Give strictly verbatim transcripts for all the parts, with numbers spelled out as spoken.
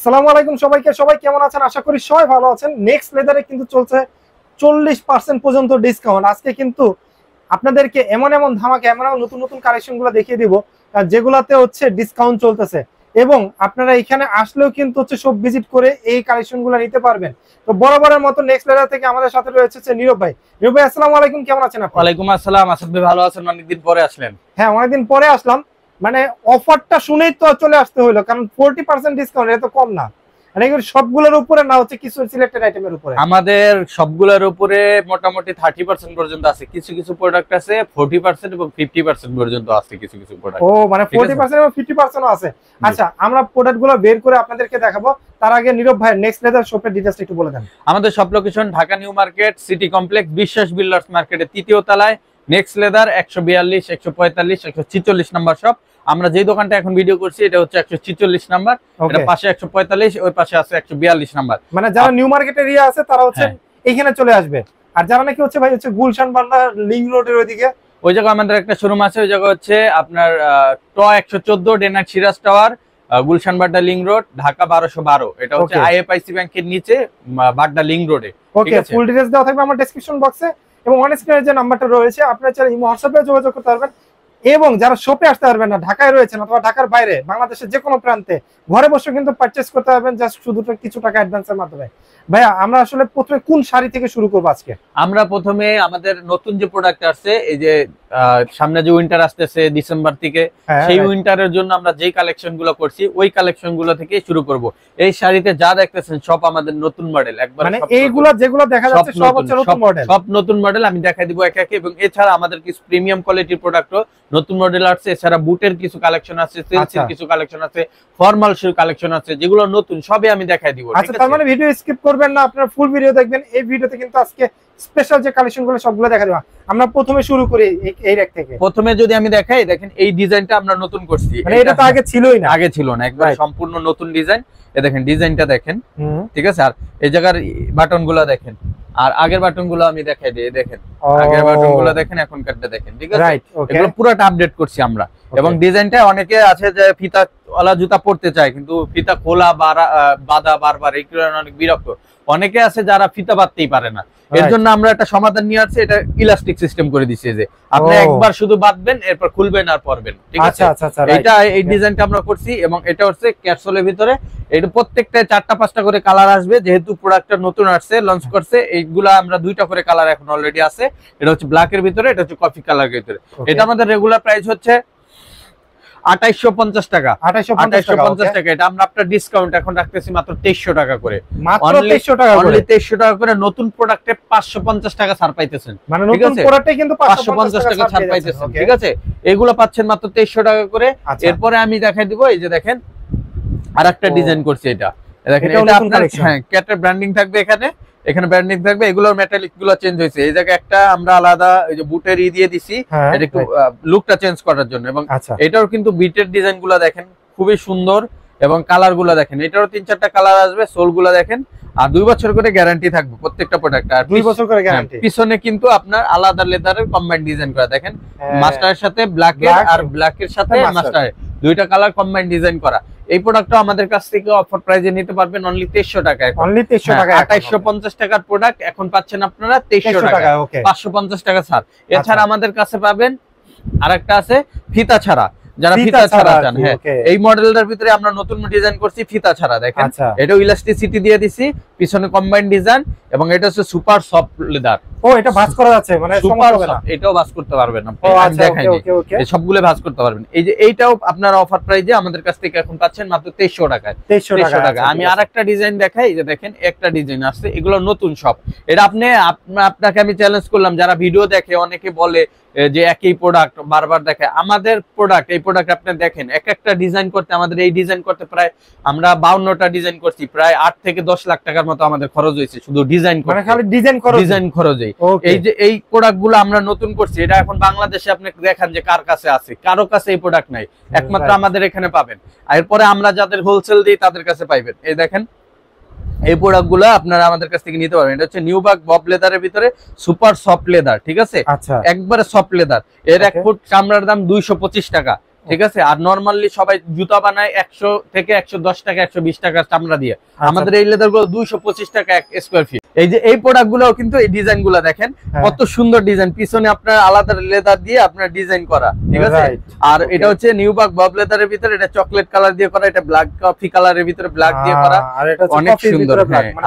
আসসালামু আলাইকুম সবাইকে। সবাই কেমন আছেন? আশা করি সবাই ভালো আছেন। নেক্সট লেদারে কিন্তু চলছে চল্লিশ পার্সেন্ট পর্যন্ত ডিসকাউন্ট। আজকে কিন্তু আপনাদেরকে এমন এমন ধামাকা এমন এমন নতুন নতুন কালেকশনগুলো দেখিয়ে দিব যেগুলাতে হচ্ছে ডিসকাউন্ট চলতেছে, এবং আপনারা এখানে আসলেও কিন্তু হচ্ছে সব ভিজিট করে এই কালেকশনগুলো নিতে পারবেন। তো বরাবরের মতো নেক্সট লেদার থেকে আমাদের সাথে রয়েছে নীরব ভাই। নীরব ভাই আসসালামু আলাইকুম, কেমন আছেন আপনি? ওয়ালাইকুম আসসালাম। আসাদ ভাই ভালো আছেন? অনেকদিন পরে আসলেন। হ্যাঁ, অনেকদিন পরে আসলাম। মানে অফারটা শুনেই তো চলে আসতে হলো, কারণ চল্লিশ পার্সেন্ট ডিসকাউন্ট এটা তো কম না। সবগুলোর উপরে না, হচ্ছে কিছু সিলেক্টেড আইটেমের উপরে। আমাদের সবগুলোর উপরে মোটামুটি ত্রিশ পার্সেন্ট পর্যন্ত আছে, কিছু কিছু প্রোডাক্ট আছে চল্লিশ পার্সেন্ট এবং পঞ্চাশ পার্সেন্ট পর্যন্ত আছে কিছু কিছু প্রোডাক্ট। ও মানে চল্লিশ পার্সেন্ট এবং পঞ্চাশ পার্সেন্ট আছে। আচ্ছা, আমরা প্রোডাক্টগুলো বের করে আপনাদেরকে দেখাবো। তার আগে নীরব ভাই নেক্সট লেদার শপের ডিটেইলস একটু বলে দেন। আমাদের সব location Dhaka new market, city complex, Biswas builders মার্কেটের তৃতীয় তলায়। নেক্সট লেদার একশো বিয়াল্লিশ, একশো পঁয়তাল্লিশ, একশো ছিচল্লিশ নাম্বার শপ। আমরা যে দোকানটা এখন ভিডিও করছি এটা হচ্ছে একশো ছিচল্লিশ নাম্বার, এটা পাশে একশো পঁয়তাল্লিশ, ওই পাশে আছে একশো বিয়াল্লিশ নাম্বার। মানে যারা নিউ মার্কেট এরিয়া আছে তারা হচ্ছে এখানে চলে আসবে, আর যারা নাকি হচ্ছে ভাই হচ্ছে গুলশান বান্ডার লিংক রোডের ওইদিকে, ওই জায়গায় আমাদের একটা শোরুম আছে। ওই জায়গা হচ্ছে আপনার ট একশো চোদ্দ ডেনাক Siraj tower, Gulshan Badda link road, Dhaka বারোশো বারো। এটা হচ্ছে আইএফআইসি ব্যাংকের নিচে বাড্ডা লিংক রোডে। ওকে, ফুল ডিটেইলস দেওয়া থাকবে আমার ডেসক্রিপশন বক্সে, এবং অন স্ক্রিনে যে নাম্বারটা রয়েছে আপনারা চাইলে ইমো হোয়াটসঅ্যাপে যোগাযোগ করতে পারবেন। এবং যারা শপে আসতে পারবেন না, ঢাকায় রয়েছেন অথবা ঢাকার বাইরে, বাংলাদেশের যে কোনো প্রান্তে ঘরে বসে কিন্তু পারচেজ করতে পারবেন জাস্ট শুধু কিছু টাকা অ্যাডভান্সের মাধ্যমে। ভাইয়া, আমরা আসলে প্রথমে কোন শাড়ি থেকে শুরু করবো আজকে? আমরা প্রথমে আমাদের নতুন যে প্রোডাক্ট আসছে, এই যে সামনে যে উইন্টার আসতেছে ডিসেম্বর থেকে, সেই উইন্টারের জন্য আমরা যে কালেকশন গুলো করছি ওই কালেকশন গুলো থেকে শুরু করব। এই শাড়িতে যা দেখতেছেন সব আমাদের নতুন মডেল, একবার মানে এইগুলো যেগুলো দেখা যাচ্ছে সব হচ্ছে নতুন মডেল, সব নতুন মডেল আমি দেখাই দিব একে একে। এবং এছাড়া আমাদের কিছু প্রিমিয়াম কোয়ালিটির প্রোডাক্টও নতুন মডেল আসছে। এছাড়া বুটের কিছু কালেকশন আছে, সিল্কের কিছু কালেকশন আছে, ফর্মাল শুর কালেকশন আছে, যেগুলো নতুন সবই আমি দেখাই দিব। আচ্ছা, তার মানে ভিডিও স্কিপ করবেন না, আপনারা ফুল ভিডিও দেখবেন। এই ভিডিওতে কিন্তু আজকে স্পেশাল যে কালেকশনগুলো সবগুলো দেখা দেব। আমরা প্রথমে শুরু করি এই র্যাক থেকে। প্রথমে যদি আমি দেখাই, দেখেন এই ডিজাইনটা আমরা নতুন করছি, মানে এটা তো আগে ছিলই না, আগে ছিল না, একবার সম্পূর্ণ নতুন ডিজাইন। এই দেখেন ডিজাইনটা দেখেন, ঠিক আছে। আর এই জায়গার বাটনগুলো দেখেন, আর আগের বাটনগুলো আমি দেখাই দিই। দেখেন আগের বাটনগুলো দেখেন, এখনকারটা দেখেন, ঠিক আছে। এগুলো পুরোটা আপডেট করছি আমরা। এবং ডিজাইনটা অনেকে আছে যে ফিতা ওয়ালা জুতা পরতে চায়, কিন্তু ফিতা খোলা বাঁধা বারবার এগুলো অনেক বিরক্ত। অনেকে আছে যারা ফিতা বাঁধতেই পারে না, এর জন্য আমরা একটা সমাধান নিয়ে আসছি। এটা ইলাস্টিক সিস্টেম করে দিয়েছে, যে আপনি একবার শুধু বাঁধবেন, এরপর খুলবেন আর পরবেন, ঠিক আছে। এটা এই ডিজাইনটা আমরা করছি, এবং এটা হচ্ছে ক্যাপসুলের ভিতরে। এটা প্রত্যেকটা চারটা পাঁচটা করে কালার আসবে, যেহেতু প্রোডাক্টটা নতুন আসছে, লঞ্চ করছে। এইগুলা আমরা দুইটা করে কালার এখন অলরেডি আছে। এটা হচ্ছে ব্ল্যাকের ভিতরে, এটা হচ্ছে কফি কালারের ভিতরে। এটা আমাদের রেগুলার প্রাইস হচ্ছে আঠাইশশো পঞ্চাশ টাকা। আঠাইশশো পঞ্চাশ টাকা। এটা আমরা আপনার ডিসকাউন্ট এখন রাখতেছি মাত্র তেইশশো টাকা করে। মাত্র তেইশশো টাকা করে। তেইশশো টাকা করে নতুন প্রোডাক্টে পাঁচশো পঞ্চাশ টাকা ছাড় পাইতেছেন। মানে নতুন প্রোডাক্টে কিন্তু পাঁচশো পঞ্চাশ টাকা ছাড় পাইতেছেন, ঠিক আছে। এগুলো পাচ্ছেন মাত্র তেইশশো টাকা করে। এরপরে আমি দেখাই দিব, এই যে দেখেন আরেকটা ডিজাইন করছি। এটা দেখেন, এটা আপনার হ্যাঁ ক্যাটের ব্র্যান্ডিং থাকবে এখানে, এখানে ব্র্যান্ডিং থাকবে। এগুলোর মেটালিক গুলো চেঞ্জ হয়েছে। এই জায়গায় একটা আমরা আলাদা এই যে বুটের ই দিয়ে দিছি, এটা একটু লুকটা চেঞ্জ করার জন্য। এবং এটাও কিন্তু বিটের ডিজাইন গুলো দেখেন খুবই সুন্দর, এবং কালার গুলো দেখেন, এটারও তিন চারটা কালার আসবে। সোল গুলো দেখেন, আর দুই বছর করে গ্যারান্টি থাকবে প্রত্যেকটা প্রোডাক্ট। আর দুই বছর করে গ্যারান্টি। পিছনে কিন্তু আপনার আলাদা লেদারের কম্বাইন্ড ডিজাইন করা, দেখেন মাস্টারের সাথে ব্ল্যাকের, আর ব্ল্যাকের সাথে মাস্টারের দুইটা কালার কম্বাইন্ড ডিজাইন করা। এই প্রোডাক্টটা আমাদের কাছ থেকে অফার প্রাইসে নিতে পারবেন অনলি তেইশশো টাকায়। অনলি তেইশশো টাকা। আঠাইশশো পঞ্চাশ টাকার প্রোডাক্ট এখন পাচ্ছেন আপনারা তেইশশো টাকা, পাঁচশো পঞ্চাশ টাকা ছাড়। এছাড়া আমাদের কাছে পাবেন আরেকটা আছে ফিতা ছাড়া, যারা ফিতা ছাড়া চান। হ্যাঁ, এই মডেলটার ভিতরে আমরা নতুন ডিজাইন করছি ফিতা ছাড়া। দেখেন এটাও ইলাস্টিসিটি দিয়ে দিছি, পিছনে কম্বাইন্ড ডিজাইন, এবং এটা হচ্ছে সুপার সফট লেদার। ও, এটা ভাঁজ করা যাচ্ছে, মানে সুপার সফট। এটাও ভাঁজ করতে পারবেন আপনি, আমি দেখাইনি। এই সবগুলো ভাঁজ করতে পারবেন। এই যে এইটাও আপনারা অফার প্রাইসে আমাদের কাছ থেকে এখন পাচ্ছেন মাত্র তেইশশো টাকায়। তেইশশো টাকা। আমি আরেকটা ডিজাইন দেখাই, যে দেখেন একটা ডিজাইন আসছে, এগুলো নতুন সব। এটা আপনি আপনাকে আমি চ্যালেঞ্জ করলাম, যারা ভিডিও দেখে অনেকে বলে যে একই প্রোডাক্ট বারবার দেখে। আমাদের প্রোডাক্ট, এই প্রোডাক্ট আপনি দেখেন এক একটা ডিজাইন করতে, আমাদের এই ডিজাইন করতে প্রায় আমরা বাউন্নটা ডিজাইন করছি, প্রায় আট থেকে দশ লাখ টাকার মতো আমাদের খরচ হয়েছে শুধু ডিজাইন করতে, খালি ডিজাইন খরচ, ডিজাইন খরচেই। এই যে এই প্রোডাক্ট গুলো আমরা নতুন করছি, এটা এখন বাংলাদেশে আপনি দেখেন যে কার কাছে আছে, কারো কাছে এই প্রোডাক্ট নাই, একমাত্র আমাদের এখানে পাবেন। এরপরে আমরা যাদের হোলসেল দিই তাদের কাছে পাইবেন। এই দেখেন এই প্রোডাক্ট গুলো আপনারা আমাদের কাছ থেকে নিতে পারবেন। এটা হচ্ছে নিউবার্ক বব লেদারের ভিতরে সুপার সফট লেদার, ঠিক আছে, একবারে সফট লেদার। এর এক ফুট চামড়ার দাম দুইশো পঁচিশ টাকা। ঠিক আছে। আর নরমালি সবাই জুতা বানায় একশো থেকে একশো দশ টাকা একশো বিশ টাকার চামড়া দিয়ে, আমাদের এই লেদার গুলো দুইশো পঁচিশ টাকা এক স্কোয়ার ফিট। এই যে এই প্রোডাক্ট গুলো কিন্তু এই ডিজাইন গুলো দেখেন কত সুন্দর ডিজাইন, পিছনে আপনার আলাদা লেদার দিয়ে আপনার ডিজাইন করা, ঠিক আছে। আর এটা হচ্ছে নিউবাক বব লেদারের ভিতরে, এটা চকলেট কালার দিয়ে করা, এটা ব্ল্যাক কফি কালারের ভিতরে ব্ল্যাক দিয়ে করা, অনেক সুন্দর।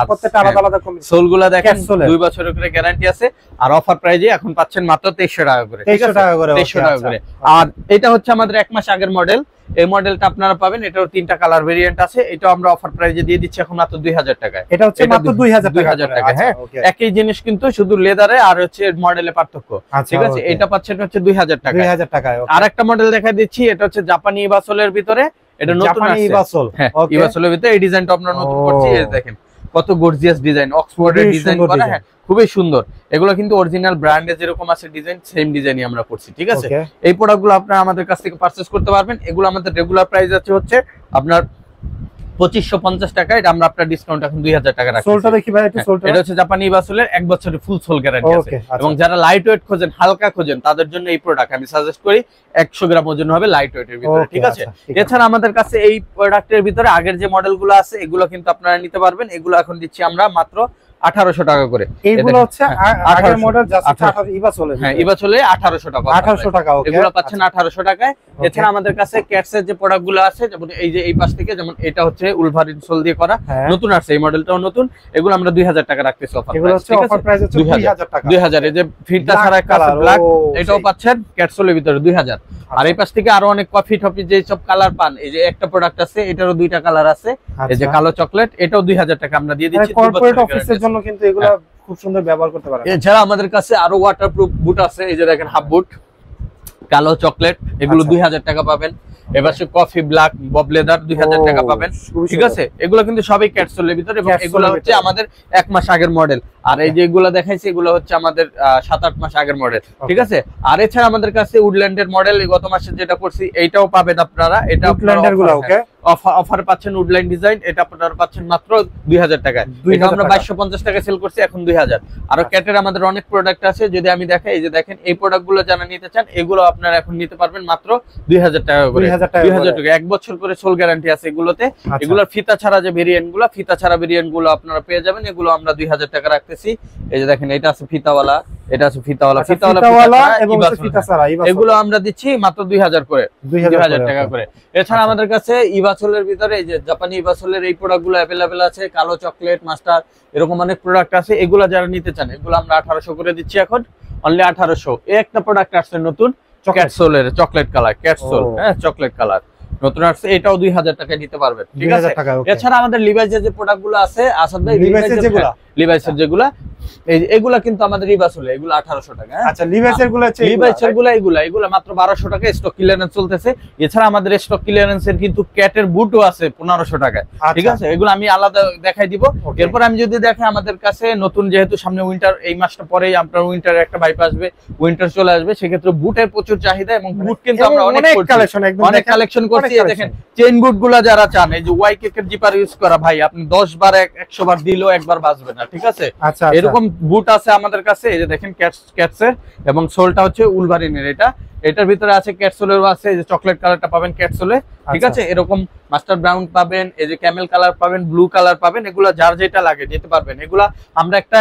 সোল গুলা দেখেন দুই বছরের করে গ্যারান্টি আছে। আর অফার প্রাইজে এখন পাচ্ছেন মাত্র তেইশশো টাকা করে, তেইশশো টাকা করে, তেইশশো টাকা করে। আর এটা হচ্ছে আমাদের এক মাস আগের মডেল, এই মডেলটা আপনারা পাবেন, এটার তিনটা কালার ভেরিয়েন্ট আছে। এটা আমরা অফার প্রাইজে দিয়ে দিচ্ছি এখন মাত্র দুই হাজার টাকায়। এটা হচ্ছে মাত্র দুই হাজার টাকা। হ্যাঁ, একই জিনিস কিন্তু শুধু লেদারে আর হচ্ছে মডেলে পার্থক্য, ঠিক আছে। এটা পাচ্ছেন হচ্ছে দুই হাজার টাকা, দুই হাজার টাকায়। আর একটা মডেল দেখা দিচ্ছি, এটা হচ্ছে জাপানি ইবাসলের ভিতরে, এটা নতুন আসছে ইবাসল। হ্যাঁ, ইবাসলের ভিতরে এই ডিজাইনটা আমরা নতুন করছি, এই দেখেন কত গর্জিয়াস ডিজাইন, অক্সফোর্ডের ডিজাইন করা, হ্যাঁ খুবই সুন্দর। এগুলো কিন্তু অরিজিনাল ব্র্যান্ডে যেরকম আছে ডিজাইন, সেম ডিজাইনই আমরা করছি, ঠিক আছে। এই প্রোডাক্টগুলো আপনারা আমাদের কাছ থেকে পারচেজ করতে পারবেন। এগুলো আমাদের রেগুলার প্রাইস আছে হচ্ছে আপনার পঁচিশশো পঞ্চাশ টাকা, এটা আমরা আপনার ডিসকাউন্ট এখন দুই হাজার টাকা রাখছি। সোলটা দেখি ভাই, একটু সোলটা। এটা হচ্ছে জাপানি ইবাসলের এক বছরের ফুল সোল গ্যারান্টি আছে। এবং যারা লাইট ওয়েট খোঁজেন, হালকা খোঁজেন, তাদের জন্য এই প্রোডাক্ট আমি সাজেস্ট করি। একশো গ্রাম ওজন হবে লাইট ওয়েটের ভিতরে, ঠিক আছে। এছাড়া আমাদের কাছে এই প্রোডাক্টের ভিতরে আগের যে মডেলগুলো আছে এগুলো কিন্তু আপনারা নিতে পারবেন। এগুলো এখন দিচ্ছি আমরা মাত্র আঠারোশো টাকা করে। এইগুলো হচ্ছে আগের মডেল, জাস্ট ইবাসলের। হ্যাঁ, ইবাসলে আঠারোশো টাকা, আঠারোশো টাকা, এগুলো পাচ্ছেন আঠারোশো টাকায়। এছাড়া আমাদের কাছে ক্যাটসের যে প্রোডাক্টগুলো আছে, যেমন এই যে এই পাশ থেকে, যেমন এটা হচ্ছে উলভারিন সোল দিয়ে করা, নতুন আসছে, এই মডেলটাও নতুন। এগুলো আমরা দুই হাজার টাকা রাখতেছি অফার প্রাইস, ঠিক আছে। অফার প্রাইস হচ্ছে দুই হাজার টাকা, দুই হাজার। এই যে ফিটটা ছাড়া কালার ব্ল্যাক, এটাও পাচ্ছেন ক্যাটসোলের ভিতরে দুই হাজার। আর এই পাশ থেকে আরো অনেক কফি টফি যে সব কালার পান, এই যে একটা প্রোডাক্ট আছে, এটারও দুইটা কালার আছে, এই যে কালো চকলেট, এটাও দুই হাজার টাকা আমরা দিয়ে দিচ্ছি। কর্পোরেট অফিসের জন্য কিন্তু এগুলো খুব সুন্দর ব্যবহার করতে পারেন। এছাড়া আমাদের কাছে আরো ওয়াটারপ্রুফ বুট আছে, এই যে দেখেন হাফ বুট, কালো চকলেট, এগুলো দুই হাজার টাকা পাবেন। এবার সে কফি ব্ল্যাক বব লেদার দুই হাজার টাকা পাবেন, ঠিক আছে। এগুলো কিন্তু সবই ক্যাটসোলের ভিতরে, এবং এগুলো হচ্ছে আমাদের এক মাস আগের মডেল। আর এই যে এগুলো দেখাইছি, এগুলো হচ্ছে আমাদের সাত আট মাস আগের মডেল, ঠিক আছে। আর এছাড়া আমাদের কাছে উডল্যান্ডের মডেল গত মাসে যেটা করছি, এইটাও পাবেন আপনারা। এটা উডল্যান্ডের গুলো ওকে অফার পাচ্ছেন, উডল্যান্ড ডিজাইন, এটা আপনারা পাচ্ছেন মাত্র দুই হাজার টাকায়। এটা আমরা বাইশশো পঞ্চাশ টাকা সেল করছি, এখন দুই হাজার। আরো ক্যাটের আমাদের অনেক প্রোডাক্ট আছে, যদি আমি দেখাই, এই যে দেখেন এই প্রোডাক্ট গুলো যারা নিতে চান, এগুলো আপনারা এখন নিতে পারবেন মাত্র দুই হাজার টাকা করে, দুই হাজার টাকা। এক বছর করে সোল গ্যারান্টি আছে এগুলোতে। এগুলোর ফিতা ছাড়া যে ভেরিয়েন্ট গুলো, ফিতা ছাড়া ভেরিয়েন্ট গুলো আপনারা পেয়ে যাবেন, এগুলো আমরা দুই হাজার টাকা রাখতেছি। এই যে দেখেন, এটা আছে ফিতাওয়ালা, এটা আছে ফিতাওয়ালা, ফিতাওয়ালা এবং ফিতা ছাড়া, এগুলো আমরা দিচ্ছি মাত্র দুই হাজার করে, দুই হাজার টাকা করে। এছাড়া আমাদের কাছে ইবাসলের ভিতরে এই যে জাপানি ইবাসলের এই প্রোডাক্ট গুলো অ্যাভেলেবেল আছে, কালো চকলেট, মাস্টার, এরকম অনেক প্রোডাক্ট আছে। এগুলো যারা নিতে চান, এগুলো আমরা আঠারোশো করে দিচ্ছি এখন, অনলি আঠারোশো। এই একটা প্রোডাক্ট আসছে নতুন, ক্যাটসোলের চকলেট কালার, ক্যাটসোল, হ্যাঁ চকলেট কালার নতুন আসছে, এটাও দুই হাজার টাকায় নিতে পারবেন, ঠিক আছে। এছাড়া আমাদের লিভাইসের যে প্রোডাক্ট গুলো আছে, আসাদ ভাই, লিভাইসের যেগুলা, লিভাইসের যেগুলা এগুলা কিন্তু আমাদের ইবাসলে, এগুলো আঠারোশো টাকা। আচ্ছা, লিভাইসের গুলো, লিভাইসের গুলো এগুলা এগুলা মাত্র বারোশো টাকা স্টক ক্লিয়ারেন্স চলতেছে। এছাড়া আমাদের স্টক ক্লিয়ারেন্সের কিন্তু ক্যাটের বুটও আছে পনেরোশো টাকায়, ঠিক আছে। এগুলো আমি আলাদা দেখাই দিব। এরপর আমি যদি দেখে, আমাদের কাছে নতুন, যেহেতু সামনে উইন্টার, এই মাসটা পরেই আপনার উইন্টার একটা ভাইপ আসবে, উইন্টার চলে আসবে, সেক্ষেত্রে বুটের প্রচুর চাহিদা, এবং বুট কিন্তু আমরা অনেক কালেকশন অনেক কালেকশন করছি। দেখেন চেইন বুট গুলা যারা চান, এই যে ওয়াই কেকের জিপার ইউজ করা, ভাই আপনি দশ বার একশো বার দিলেও একবার বাঁচবে না, ঠিক আছে। এরকম বুট আছে আমাদের কাছে, এই যে দেখেন ক্যাটসের, এবং সোলটা হচ্ছে উলভারিনের। এটা এটার ভিতরে আছে ক্যাটসোলেরও আছে, এই যে চকলেট কালারটা পাবেন ক্যাটসোলে, ঠিক আছে। এরকম মাস্টার ব্রাউন পাবেন, এই যে ক্যামেল কালার পাবেন, ব্লু কালার পাবেন, এগুলা যার যেটা লাগে নিতে পারবেন। এগুলা আমরা একটা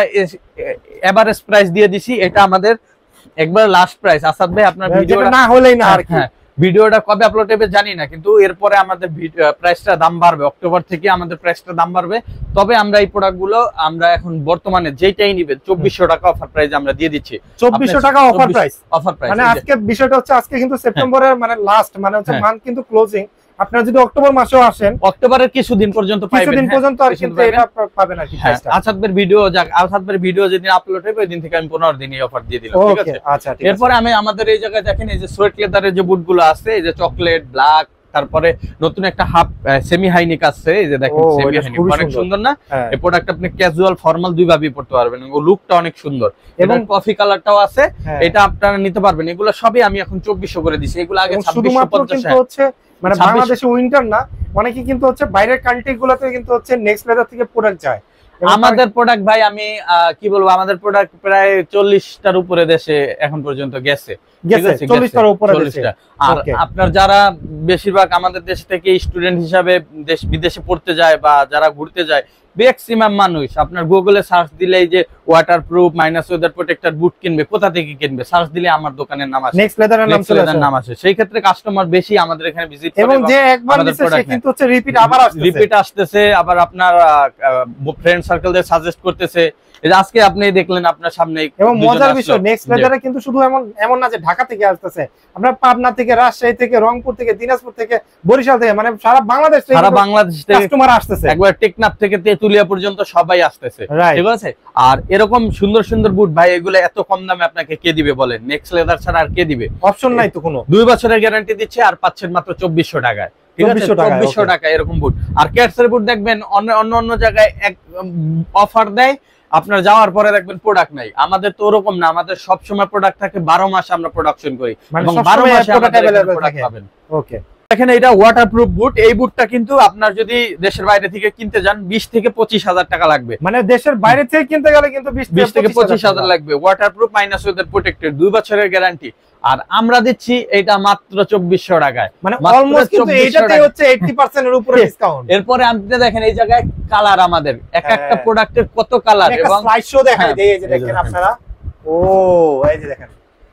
এভারেজ প্রাইস দিয়ে দিছি, এটা আমাদের একবার লাস্ট প্রাইস। আসাদ ভাই, আপনার ভিডিও না হলেই না আর কি, ভিডিওটা কবে আপলোড হবে জানি না, কিন্তু এরপরে আমাদের প্রাইসটা দাম বাড়বে, অক্টোবর থেকে আমাদের প্রাইসটা দাম বাড়বে। তবে আমরা এই প্রোডাক্টগুলো আমরা এখন বর্তমানে যেটাই নিবেন চব্বিশশো টাকা অফার প্রাইস আমরা দিয়ে দিচ্ছি, চব্বিশশো টাকা অফার প্রাইস, অফার প্রাইস। মানে আজকে বিষয়টা হচ্ছে, আজকে কিন্তু সেপ্টেম্বরের মানে লাস্ট, মানে হচ্ছে মান্থ কিন্তু ক্লোজিং। আপনারা যদি অক্টোবর মাসেও আসেন, অক্টোবরের কিছুদিন পর্যন্ত পাবেন, কিছুদিন পর্যন্ত আর কিন্তু এটা পাবেন আর কি। আসাদের ভিডিও যাক, আসাদের ভিডিও যেদিন আপলোড হবে ওই দিন থেকে আমি পনেরো দিন এই অফার দিয়ে দিলাম, ঠিক আছে। আচ্ছা, এরপর আমি আমাদের এই জায়গায় দেখেন, এই যে সোয়েট লেদারের যে বুটগুলো আছে, এই যে চকলেট ব্ল্যাক, তারপরে নতুন একটা হাফ সেমি হাইনিক আছে, এই যে দেখেন সেমি হাইনিক, অনেক সুন্দর না? এই প্রোডাক্ট আপনি ক্যাজুয়াল ফর্মাল দুই ভাবেই পড়তে পারবেন, ও লুকটা অনেক সুন্দর, এবং কফি কালারটাও আছে, এটা আপনারা নিতে পারবেন। এগুলো সবই আমি এখন চব্বিশশো করে দিছি, এগুলো আগে ছাব্বিশশো পঞ্চাশ হচ্ছে, মানে বাংলাদেশে উইন্টার না, অনেকে কিন্তু হচ্ছে বাইরের কান্ট্রি গুলোতে কিন্তু হচ্ছে নেক্সট লেদার থেকে প্রোডাক্ট যায়। আমাদের প্রোডাক্ট ভাই আমি কি বলবো, আমাদের প্রোডাক্ট প্রায় চল্লিশটার উপরে দেশে এখন পর্যন্ত গেছে, চল্লিশটার উপরে দেশে। আর আপনার যারা বেশিরভাগ আমাদের দেশ থেকে স্টুডেন্ট হিসাবে দেশ বিদেশে পড়তে যায় বা যারা ঘুরতে যায়, ম্যাক্সিমাম মানুষ আপনার গুগলে সার্চ দিলেই যে waterproof minus weather protector boot কিনবে, কোথা থেকে কিনবে সার্চ দিলে আমার দোকানের নাম আসে, নেক্সট লেদারের নাম চলে আসে, নাম আসে। সেই ক্ষেত্রে কাস্টমার বেশি আমাদের এখানে ভিজিট করে এবং যে একবার নিছে সে কিন্তু হচ্ছে রিপিট আবার আসছে, রিপিট আসতেছে, আবার আপনার ফ্রেন্ড সার্কেলদের সাজেস্ট করতেছে। এই আজকে আপনি দেখলেন আপনার সামনে। এবং মজার বিষয় নেক্সট লেদারে কিন্তু শুধু এমন এমন না যে ঢাকা থেকে আসতেছে, আমরা পাবনা থেকে, রাজশাহী থেকে, রংপুর থেকে, দিনাজপুর থেকে, বরিশাল থেকে, মানে সারা বাংলাদেশ থেকে সারা বাংলাদেশ থেকে কাস্টমার আসতেছে, একবার টেকনাফ থেকে তেতুলিয়া পর্যন্ত সবাই আসতেছে, ঠিক আছে। আর এরকম সুন্দর সুন্দর বুট ভাই এগুলো এত কম দামে আপনাকে কে দিবে বলেন? নেক্সট লেদার ছাড়া আর কে দিবে? অপশন নাই তো কোনো। দুই বছরের গ্যারান্টি দিচ্ছে আর পাচ্ছেন মাত্র চব্বিশশো টাকায়, ঠিক আছে, চব্বিশশো টাকা এরকম বুট। আর ক্যাটসের বুট দেখবেন অন্য অন্য জায়গায় এক অফার দেয়, আপনার যাওয়ার পরে দেখবেন প্রোডাক্ট নাই। আমাদের তো ওরকম না, আমাদের সব সময় প্রোডাক্ট থাকে, বারো মাস আমরা প্রোডাকশন করি এবং বারো মাসে প্রোডাক্ট পাবেন। ওকে, দেখেন এটা ওয়াটারপ্রুফ বুট। এই বুটটা কিন্তু আপনার যদি দেশের বাইরে থেকে কিনতে যান বিশ থেকে পঁচিশ হাজার টাকা লাগবে, মানে দেশের বাইরে থেকে কিনতে গেলে কিন্তু বিশ থেকে পঁচিশ হাজার লাগবে। ওয়াটারপ্রুফ মাইনাস ওয়েদার প্রোটেক্টেড, দুই বছরের গ্যারান্টি। আর আমরা দিচ্ছি এটা মাত্র চব্বিশশো টাকায়, মানে অলমোস্ট কিন্তু এইটাতেই হচ্ছে আশি পার্সেন্ট এর উপরে ডিসকাউন্ট। এরপরে আপনি দেখেন এই জায়গায় কালার, আমাদের এক একটা প্রোডাক্টের কত কালার, এবং স্লাইড শো দেখাই দেই, এই যে দেখেন আপনারা, ও এই যে দেখেন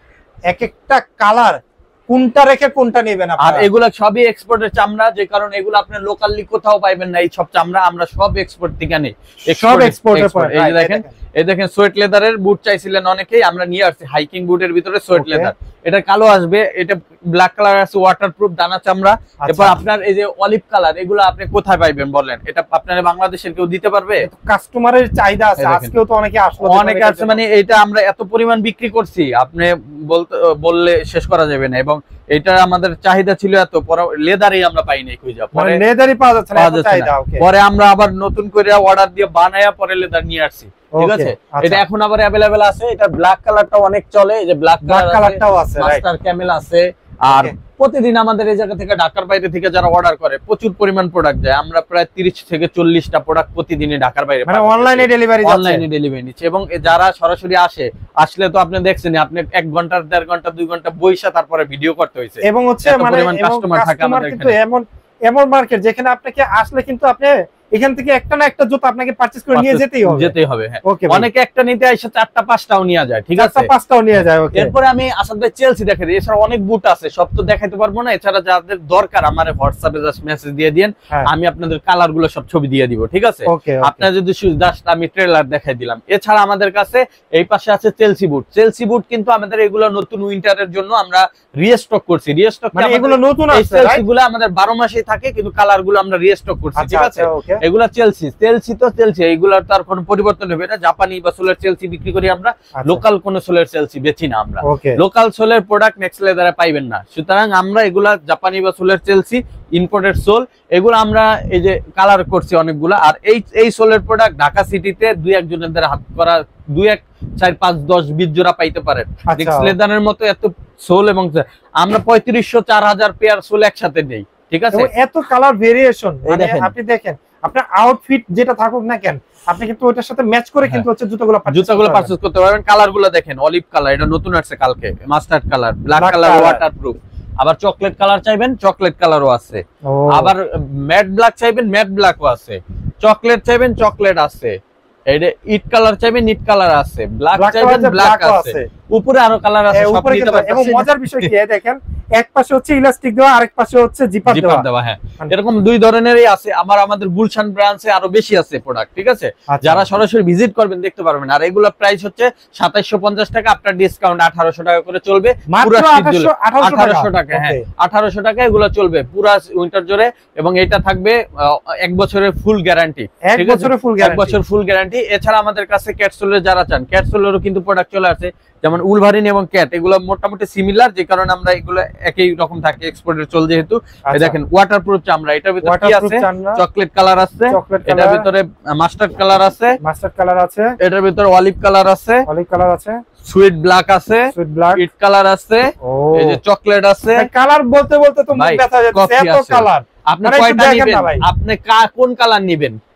এক একটা কালার, কোনটা রেখে কোনটা নেবেন আপনারা। আর এগুলা সবই এক্সপোর্টের চামড়া, যে কারণে এগুলো আপনি লোকালি কোথাও পাইবেন না। এই সব চামড়া আমরা সব এক্সপোর্ট থেকে নেই, সব এক্সপোর্টের পর। এই যে দেখেন, এই দেখেন সোয়েট লেদারের বুট চাইছিলেন অনেকেই, আমরা নিয়ে আসছি হাইকিং বুটের ভিতরে সোয়েট লেদার। এটা কালো আসবে, এটা ব্ল্যাক কালার আছে, ওয়াটারপ্রুফ দানা চামড়া। এরপর আপনার এই যে অলিভ কালার, এগুলো আপনি কোথায় পাইবেন বলেন? এটা আপনারা বাংলাদেশের কেউ দিতে পারবে? কাস্টমারের চাহিদা আছে, আজকেও তো অনেকে আসলো, অনেকে আছে, মানে এটা আমরা এত পরিমাণ বিক্রি করছি আপনি বলতে বললে শেষ করা যাবে না। এবং এটা আমাদের চাহিদা ছিল এত, পরে লেদারই আমরা পাইনি খুঁজে, পরে লেদারই পাওয়া যাচ্ছে না, এত চাহিদা। ওকে, পরে আমরা আবার নতুন করে অর্ডার দিয়ে বানায়া পরে লেদার নিয়ে আসছি, ঠিক আছে। এটা এখন আবার अवेलेबल আছে। এটা ব্ল্যাক কালারটা অনেক চলে, এই যে ব্ল্যাক কালারটাও আছে, মাস্টার ক্যামেল আছে। আর প্রতিদিন আমাদের এই জায়গা থেকে ঢাকার বাইরে থেকে যারা অর্ডার করে প্রচুর পরিমাণ প্রোডাক্ট যায়, আমরা প্রায় তিরিশ থেকে চল্লিশটা প্রোডাক্ট প্রতিদিনই ঢাকার বাইরে, মানে অনলাইনে ডেলিভারি অনলাইনে ডেলিভারি নিচ্ছে। এবং যারা সরাসরি আসে, আসলে তো আপনি দেখছেন আপনি এক ঘন্টা দেড় ঘন্টা দুই ঘন্টা বইসা তারপরে ভিডিও করতে হয়েছে। এবং হচ্ছে মানে কাস্টমার থাকে আমাদের কিন্তু এমন এমন মার্কেট যেখানে আপনাকে আসলে কিন্তু আপনি এখান থেকে একটা না একটা জুতা আপনাকে পারচেজ করে নিয়ে যেতেই হবে, যেতেই হবে। হ্যাঁ, অনেকে একটা নিতে আইসা চারটা পাঁচটাও নিয়ে যায়, ঠিক আছে, চারটা পাঁচটাও নিয়ে যায়। ওকে, এরপরে আমি আসাদ ভাই চেলসি দেখাই দিই। এছাড়া অনেক বুট আছে, সব তো দেখাইতে পারবো না। এছাড়া যাদের দরকার আমারে হোয়াটসঅ্যাপে জাস্ট মেসেজ দিয়ে দেন, আমি আপনাদের কালার গুলো সব ছবি দিয়ে দিব, ঠিক আছে। আপনারা যদি জাস্ট আমি ট্রেলার দেখাই দিলাম। এছাড়া আমাদের কাছে এই পাশে আছে চেলসি বুট। চেলসি বুট কিন্তু আমাদের এগুলো নতুন উইন্টারের জন্য আমরা রিস্টক করছি। রিস্টক মানে এগুলো নতুন আছে, চেলসি গুলো আমাদের বারো মাসেই থাকে, কিন্তু কালার গুলো আমরা রিস্টক করছি, ঠিক আছে। এগুলো চেলসি চেলসি তো চেলসি, এইগুলার তো আর কোনো পরিবর্তন হবে না। জাপানি বা সোলের চেলসি বিক্রি করি আমরা, লোকাল কোন সোলের চেলসি বেচি না আমরা। লোকাল সোলের প্রোডাক্ট নেক্সট লেদারে পাইবেন না। সুতরাং আমরা এগুলা জাপানি বা সোলের চেলসি, ইম্পোর্টেড সোল, এগুলো আমরা এই যে কালার করছি অনেকগুলা। আর এই এই সোলের প্রোডাক্ট ঢাকা সিটিতে দুই একজনের দ্বারা হাত করা দুই এক চার পাঁচ দশ বিশ জোড়া পাইতে পারেন। নেক্সট লেদারের মতো এত সোল, এবং আমরা পঁয়ত্রিশশো চার হাজার পেয়ার সোল একসাথে নেই, ঠিক আছে। এত কালার ভেরিয়েশন, আপনি দেখেন আপনার আউটফিট যেটা থাকুক না কেন, আপনি কিন্তু ওটার সাথে ম্যাচ করে কিন্তু হচ্ছে জুতাগুলো জুতাগুলো পারচেজ করতে পারবেন। কালারগুলো দেখেন, অলিভ কালার, এটা নতুন আসছে কালকে, mustard colour, black colour waterproof. আবার চকলেট কালার চাইবেন, চকলেট কালারও আছে। আবার ম্যাট ব্ল্যাক চাইবেন, ম্যাট ব্ল্যাকও আছে। চকলেট চাইবেন, চকলেট আছে। এইটা ইট কালার চাইবেন, ইট কালার আছে। ব্ল্যাক চাইবেন, ব্ল্যাক আছে। উপরে আরো কালার আছে, সব নিতে পারবেন। এবং মজার বিষয় কি দেখেন, এক পাশে হচ্ছে ইলাস্টিক দেওয়া, আরেক পাশে হচ্ছে জিপার দেওয়া। হ্যাঁ, এরকম দুই ধরনেরই আছে। আবার আমাদের গুলশান ব্রাঞ্চে আরো বেশি আছে প্রোডাক্ট, ঠিক আছে। যারা সরাসরি ভিজিট করবেন দেখতে পারবেন। আর এগুলা প্রাইস হচ্ছে সাতাইশশো পঞ্চাশ টাকা, আপনার ডিসকাউন্ট আঠারোশো টাকা করে চলবে পুরো আঠারোশো টাকা। হ্যাঁ, আঠারোশো টাকা এগুলো চলবে পুরো উইন্টার জুড়ে। এবং এটা থাকবে এক বছরের ফুল গ্যারান্টি, ঠিক আছে, এক বছর ফুল গ্যারান্টি। এছাড়া আমাদের কাছে ক্যাটসোলের যারা চান, ক্যাটসোলেরও কিন্তু প্রোডাক্ট চলে আসে, যেমন উলভারিন এবং ক্যাট, এগুলো মোটামুটি সিমিলার, যে কারণে আমরা এগুলো একই রকম থাকে, এক্সপোর্টের চল যেহেতু। দেখেন ওয়াটারপ্রুফ চামড়া, এটার ভিতরে কি আছে, চকলেট কালার আছে, এটার ভিতরে মাস্টার্ড কালার আছে, মাস্টার্ড কালার আছে, এটার ভিতরে অলিভ কালার আছে, অলিভ কালার আছে, সুইট ব্ল্যাক আছে, সুইট ব্ল্যাক, ইট কালার আছে, এই যে চকলেট আছে। কালার বলতে বলতে তো মুখ ব্যথা হয়ে যাচ্ছে, এত কালার। আপনি কয়টা নেবেন, আপনি কোন কালার নেবেন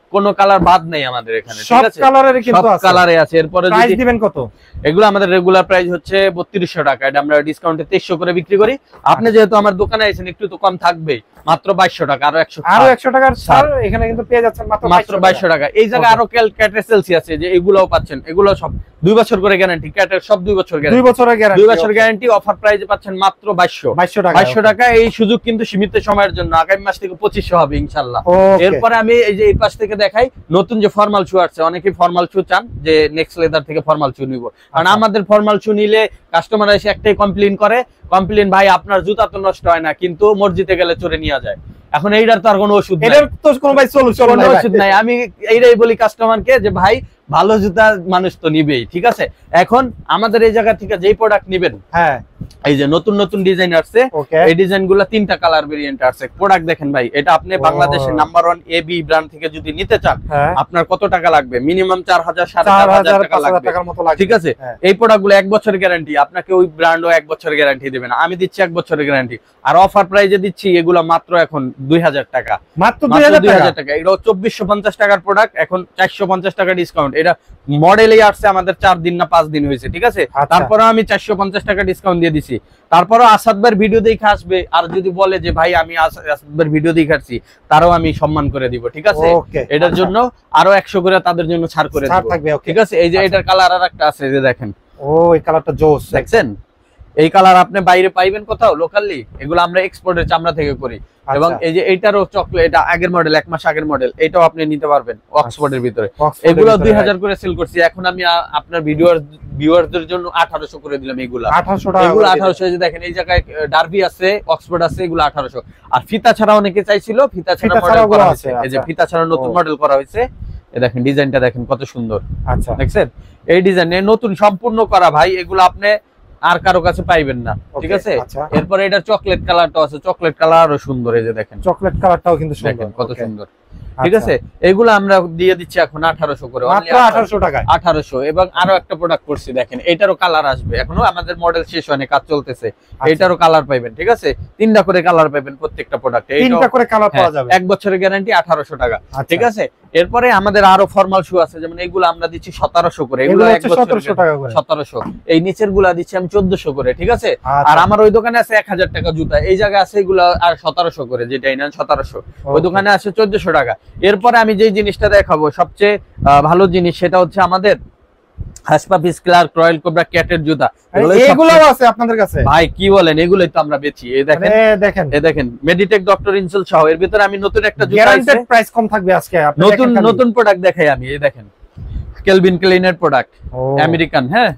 কোনো কালার বাদ নেই আমাদের এখানে, ঠিক সব আছে কালারের কিন্তু সব আছে, কালারে আছে। এরপরে প্রাইস দিবেন কত? এগুলো আমাদের রেগুলার প্রাইস হচ্ছে বত্রিশশো টাকা, এটা আমরা ডিসকাউন্টে তেইশশো করে বিক্রি করি। আপনি যেহেতু আমার দোকানে আছেন একটু তো কম থাকবেই, মাত্র বাইশশো টাকা, আরো একশো আরো একশো টাকার ছাড় এখানে কিন্তু পেয়ে যাচ্ছেন মাত্র মাত্র বাইশশো টাকা। এই জায়গায় আরো ক্যাটের সেলসি আছে যে এগুলোও পাচ্ছেন, এগুলো সব দুই বছর করে গ্যারান্টি, ক্যাটের সব দুই বছর গ্যারান্টি, দুই বছরের গ্যারান্টি, দুই বছর গ্যারান্টি। অফার প্রাইসে পাচ্ছেন মাত্র বাইশশো বাইশশো টাকা, বাইশশো টাকা। এই সুযোগ কিন্তু সীমিত সময়ের জন্য, আগামী মাস থেকে পঁচিশশো হবে ইনশাআল্লাহ। এরপরে আমি এই যে এই পাশ থেকে দেখাই, নতুন যে ফর্মাল শু আসছে, অনেকেই ফর্মাল শু চান যে নেক্সট লেদার থেকে ফর্মাল শু নিব, কারণ আমাদের ফর্মাল শু নিলে কাস্টমার এসে একটাই কমপ্লেইন করে, কমপ্লেইন ভাই আপনার জুতা তো নষ্ট হয় না কিন্তু মসজিদে গেলে চোরে নিয়ে যায়। এখন এইটার তো আর কোনো ওষুধ নাই, এটার তো কোনো ভাই সলিউশন নাই, ওষুধ নাই। আমি এইটাই বলি কাস্টমারকে যে ভাই ভালো জুতা মানুষ তো নিবেই, ঠিক আছে। এখন আমাদের এই জায়গা থেকে যেই প্রোডাক্ট নিবেন, হ্যাঁ এই যে নতুন নতুন ডিজাইন আসছে, এই ডিজাইন গুলা তিনটা কালার ভেরিয়েন্ট আসছে। প্রোডাক্ট দেখেন ভাই, এটা আপনি বাংলাদেশের নাম্বার ওয়ান এবি ব্র্যান্ড থেকে যদি নিতে চান আপনার কত টাকা লাগবে? মিনিমাম চার হাজার সাড়ে চার হাজার টাকা লাগবে, ঠিক আছে। এই প্রোডাক্ট গুলো এক বছরের গ্যারান্টি, আপনাকে ওই ব্র্যান্ডও এক বছরের গ্যারান্টি দেবে না, আমি দিচ্ছি এক বছরের গ্যারান্টি। আর অফার প্রাইজে দিচ্ছি এগুলো মাত্র এখন দুই হাজার টাকা, মাত্র দুই হাজার টাকা। এটা চব্বিশশো পঞ্চাশ টাকার প্রোডাক্ট, এখন চারশো পঞ্চাশ টাকা ডিসকাউন্ট। এটা মডেলেই আসছে আমাদের চার দিন না পাঁচ দিন হয়েছে, ঠিক আছে। তারপরে আমি চারশো পঞ্চাশ টাকা ডিসকাউন্ট দিয়ে দিছি। তারপরে আসাদ ভাইয়ের ভিডিও দেখে আসবে, আর যদি বলে যে ভাই আমি আসাদ ভাইয়ের ভিডিও দেখে আসছি, তারও আমি সম্মান করে দিব, ঠিক আছে। এটার জন্য আরো একশো করে তাদের জন্য ছাড় করে দিব, ঠিক আছে। এই যে এটার কালার আর একটা আছে, যে দেখেন, ও এই কালারটা জোস, দেখছেন এই কালার আপনি বাইরে পাইবেন কোথাও লোকালি? এগুলো আমরা এক্সপোর্টের চামড়া থেকে করি। এবং এই যে এইটারও চকলেট, এটা আগের মডেল, এক মাস আগের মডেল, এটাও আপনি নিতে পারবেন অক্সফোর্ডের ভিতরে। এগুলো দুই হাজার করে সেল করছি, এখন আমি আপনার ভিডিওর ভিউয়ারদের জন্য আঠারোশো করে দিলাম। এগুলো আঠারোশো টাকা, এগুলো আঠারোশো। এই যে দেখেন এই জায়গায় ডার্বি আছে, অক্সফোর্ড আছে, এগুলো আঠারোশো। আর ফিতা ছাড়া অনেকে চাইছিল, ফিতা ছাড়া মডেল করা হয়েছে, এই যে ফিতা ছাড়া নতুন মডেল করা হয়েছে। এই দেখেন ডিজাইনটা দেখেন কত সুন্দর, আচ্ছা দেখছেন এই ডিজাইন নতুন সম্পূর্ণ করা ভাই, এগুলো আপনি আর কারো কাছে পাইবেন না, ঠিক আছে। এরপরে এটা চকলেট কালারটাও আছে, চকলেট কালারও সুন্দর, এই যে দেখেন চকলেট কালারটাও কিন্তু সুন্দর, কত সুন্দর, ঠিক আছে। এগুলো আমরা দিয়ে দিচ্ছি এখন আঠারোশো করে, মাত্র আঠারোশো টাকায়, আঠারোশো। এবং আরো একটা প্রোডাক্ট করছি দেখেন, এটারও কালার আসবে, এখনো আমাদের মডেল শেষ হয়নি, কাজ চলতেছে। এটারও কালার পাইবেন, ঠিক আছে, তিনটা করে কালার পাইবেন প্রত্যেকটা প্রোডাক্টে, তিনটা করে কালার পাওয়া যাবে, এক বছরের গ্যারান্টি, আঠারোশো টাকা, ঠিক আছে। এরপরে আমাদের আরো ফর্মাল শু আছে, যেমন এইগুলো আমরা দিচ্ছি সতেরোশো করে, এগুলো সতেরোশো টাকা করে, সতেরোশো। এই নিচের গুলা দিচ্ছি আমি চোদ্দশো করে, ঠিক আছে। আর আমার ওই দোকানে আছে এক হাজার টাকা জুতা, এই জায়গায় আছে এগুলো আর সতেরোশো করে, যেটা নেন সতেরোশো, ওই দোকানে আছে চোদ্দশো টাকা। এরপরে আমি যে জিনিসটা দেখাবো সবচেয়ে ভালো জিনিস, সেটা হচ্ছে আমাদের হাসপাপিস ক্লার্ক রয়্যাল কোবরা ক্যাটের জুতা, এগুলোও আছে আপনাদের কাছে ভাই, কি বলেন, এগুলোই তো আমরা বেচি। এই দেখেন, দেখেন এই দেখেন মেডিটেক ডক্টর ইনসোল সহ, এর ভিতরে আমি নতুন একটা জুতা গ্যারান্টেড প্রাইস কম থাকবে আজকে, নতুন নতুন প্রোডাক্ট দেখাই আমি। এই দেখেন কেলভিন ক্লিনের প্রোডাক্ট, আমেরিকান, হ্যাঁ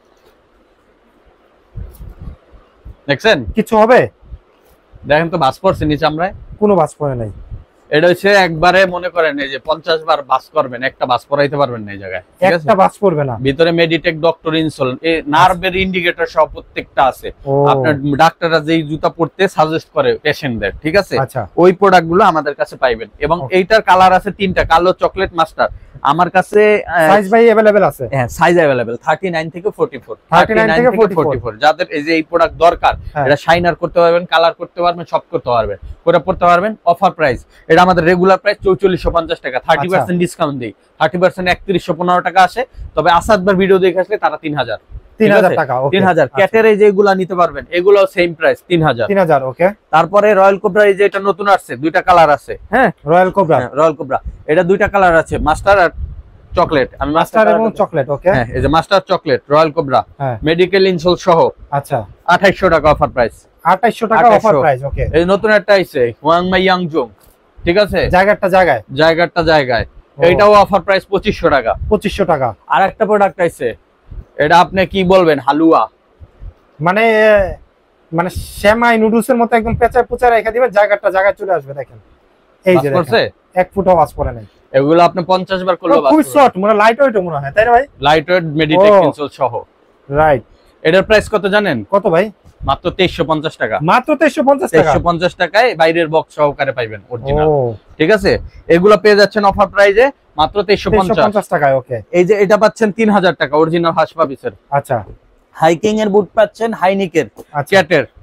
দেখছেন কিছু হবে? দেখেন তো বাস পড়ছে নিচে, আমরা কোনো বাস পড়ে নাই। এটা হচ্ছে একবারে মনে করেন এই যে পঞ্চাশ বার বাস করবেন, একটা বাস পড়াইতে পারবেন না এই জায়গায়, একটা বাস পড়বে না। ভিতরে মেডিটেক ডক্টর ইনসোল, এই নার্ভের ইন্ডিকেটর সহ প্রত্যেকটা আছে। আপনার ডাক্তাররা যেই জুতা পড়তে সাজেস্ট করে পেশেন্টদের, ঠিক আছে, ওই প্রোডাক্ট গুলো আমাদের কাছে পাইবেন। এবং এইটার কালার আছে তিনটা, কালো, চকলেট, মাস্টার। আমার কাছে সাইজ ভাই अवेलेबल আছে, হ্যাঁ সাইজ अवेलेबल থার্টি নাইন থেকে ফর্টি ফোর, থার্টি নাইন থেকে ফর্টি ফোর। যাদের এই যে এই প্রোডাক্ট দরকার, এটা শাইনার করতে পারবেন, কালার করতে পারবেন, সব করতে পারবেন, করে পড়তে পারবেন। অফার প্রাইস, এটা আমাদের রেগুলার প্রাইস চৌচল্লিশশো পঞ্চাশ টাকা, থার্টি পার্সেন্ট ডিসকাউন্ট দিই, থার্টি পার্সেন্ট একত্রিশশো পনেরো টাকা আসে। তবে আসাদ ভাই ভিডিও দেখে আসলে তারা তিন হাজার তিন হাজার টাকা, তিন হাজার ক্যাটের এই যেগুলা নিতে পারবেন, এগুলো সেম প্রাইস তিন হাজার তিন হাজার ওকে। তারপরে রয়্যাল কোবরা, এই যে এটা নতুন আসছে, দুইটা কালার আছে, হ্যাঁ রয়্যাল কোবরা, রয়্যাল কোবরা, এটা দুইটা কালার আছে, মাস্টার আর চকলেট। আমি মাস্টার এবং চকলেট, ওকে, হ্যাঁ এই যে mustard chocolate Royal Cobra, medical insole সহ, আচ্ছা আঠাইশশো টাকা অফার প্রাইস, আঠাইশশো টাকা অফার প্রাইস, ওকে। এই নতুন একটা আইছে ওয়াং মাই ইয়াংজং, ঠিক আছে, জায়গাটা জায়গায়, জায়গাটা জায়গায়, এইটাও অফার প্রাইস পঁচিশশো টাকা, পঁচিশশো টাকা। আর একটা প্রোডাক্ট আইছে, এটা আপনি কি বলবেন, হালুয়া, মানে মানে সেমাই নুডলসের মতো একদম পেঁচা পুচা রেখে দিবেন, জায়গাটা জায়গায় চলে আসবে। দেখেন এই যে দেখেন এক ফুটও আওয়াজ পড়ে নাই, এগুলো আপনি পঞ্চাশ বার করলে খুব শর্ট, মানে লাইট ওয়েট মনে হয়, তাই না ভাই? লাইট ওয়েট মেডিটেক ইনসোল সহ, রাইট। এটার প্রাইস কত জানেন? কত ভাই? মাত্র তেইশশো পঞ্চাশ টাকা, মাত্র তেইশশো পঞ্চাশ টাকা, তেইশশো পঞ্চাশ টাকায় বাইরের বক্স সহকারে পাইবেন অরিজিনাল, ঠিক আছে। এগুলো পেয়ে যাচ্ছেন অফার প্রাইজে মাত্র তেইশশো পঞ্চাশ টাকায়, ওকে। এই যে এটা পাচ্ছেন তিন হাজার টাকা অরিজিনাল হাসপাপিসের, আচ্ছা। হাইকিং এর বুট পাচ্ছেন হাইনিকের, ক্যাটের,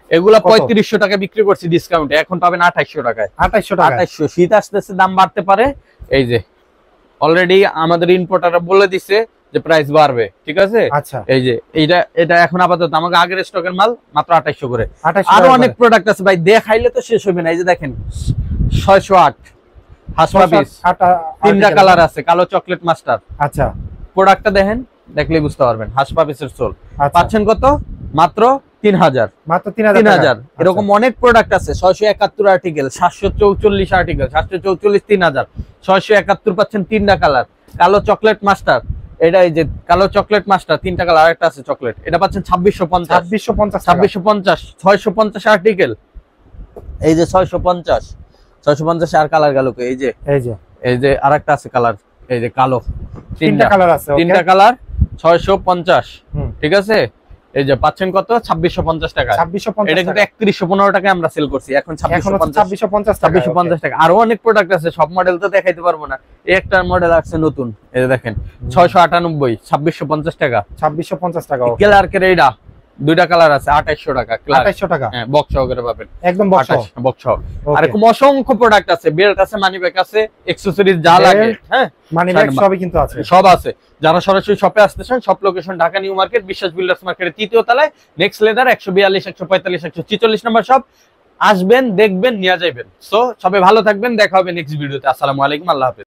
এগুলা পঁয়ত্রিশশো টাকা বিক্রি করছি ডিসকাউন্টে, এখন পাবেন আঠাইশশো টাকায়। আঠাইশশো টাকা, আঠাইশশো। শীত আসতেছে, দাম বাড়তে পারে। এই যে অলরেডি আমাদের ইম্পোর্টাররা বলে দিছে যে প্রাইস বাড়বে, ঠিক আছে। আচ্ছা, এই যে এইটা এটা এখন আপাতত আমাকে আগের স্টকের মাল মাত্র আঠাইশশো করে। আঠাইশশো আরো টাকা অনেক করে। প্রোডাক্ট আছে ভাই, দেখাইলে তো শেষ হবে না। এই যে দেখেন ছয়শো আট হাসপা পিস, আটা- তিনটা article। কালার আছে, কালো চকলেট মাস্টার। আচ্ছা, প্রোডাক্টটা দেখেন, দেখলে বুঝতে পারবেন। হাসপা পিসের সোল আচ্ছা। পাচ্ছেন কত? মাত্র তিন হাজার। মাত্র তিন হাজার তিন টাকা। হাজার। এরকম অনেক প্রোডাক্ট আছে। ছয়শো একাত্তর আর্টিকেল, সাতশো চৌচল্লিশ আর্টিকেল, সাতশো চৌচল্লিশ তিন হাজার, ছয়শো একাত্তর পাচ্ছেন তিনটা কালার। কালো চকলেট মাস্টার, এটা এই যে কালো চকলেট মাস্টার তিনটা কালার, আরেকটা আছে চকলেট, এটা পাচ্ছেন ছাব্বিশশো পঞ্চাশ। ছাব্বিশশো পঞ্চাশ টাকা। ছাব্বিশশো পঞ্চাশ। ছয়শো পঞ্চাশ আর্টিকেল, এই যে ছয়শো পঞ্চাশ। ছয়শো পঞ্চাশ আর কালার গেল কই? এই যে এই যে এই যে আরেকটা আছে কালার, এই যে কালো, তিনটা কালার আছে, okay? তিনটা কালার ছয়শো পঞ্চাশ। হুম। ঠিক আছে, এই যে পাচ্ছেন কত? ছাব্বিশশো পঞ্চাশ টাকা। ছাব্বিশশো পঞ্চাশ এটা কিন্তু টাকা। একত্রিশশো পনেরো টাকায় আমরা সেল করছি, এখন এখন ছাব্বিশশো হচ্ছে পঞ্চাশ। ছাব্বিশশো পঞ্চাশ টাকা, ছাব্বিশশো okay? পঞ্চাশ টাকা। আরো অনেক প্রোডাক্ট আছে, সব মডেল তো দেখাইতে পারবো না। এই একটা মডেল আছে নতুন, এই যে দেখেন ছয়শো আটানব্বই, ছাব্বিশশো পঞ্চাশ টাকা। ছাব্বিশশো পঞ্চাশ টাকা, okay? ক্লার্কের এইটা দুইটা কালার আছে, আঠাইশশো টাকা। আঠাইশশো টাকা, হ্যাঁ, বক্স সহকারে পাবেন, একদম বক্স সহ। বক্স সহ। Okay. আর এরকম অসংখ্য প্রোডাক্ট আছে, বেল্ট আছে, মানি ব্যাগ আছে, অ্যাকসেসরিজ যা Belt, লাগে, হ্যাঁ মানি ব্যাগ সবই কিন্তু আছে, সব আছে। যারা সরাসরি শপে আসতেছেন, সব location Dhaka new market, Biswas builders মার্কেটের তৃতীয় তলায়, নেক্সট লেদার, একশো বিয়াল্লিশ, একশো পঁয়তাল্লিশ, একশো ছিচল্লিশ নম্বর শপ। আসবেন, দেখবেন, নিয়ে যাবেন। সো সবাই ভালো থাকবেন, দেখা হবে নেক্সট ভিডিওতে। আসসালামু আলাইকুম, আল্লাহ হাফেজ।